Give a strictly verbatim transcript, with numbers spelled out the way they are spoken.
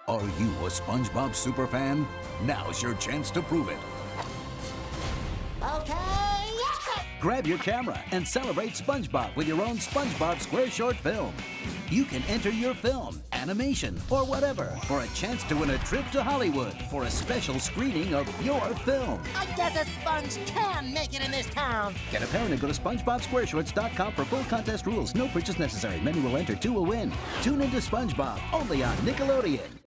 Are you a SpongeBob superfan? Now's your chance to prove it. Okay, action! Grab your camera and celebrate SpongeBob with your own SpongeBob SquareShort film. You can enter your film, animation, or whatever for a chance to win a trip to Hollywood for a special screening of your film. I guess a sponge can make it in this town. Get a parent and go to SpongeBob SquareShorts dot com for full contest rules. No purchase necessary. Many will enter, two will win. Tune into SpongeBob, only on Nickelodeon.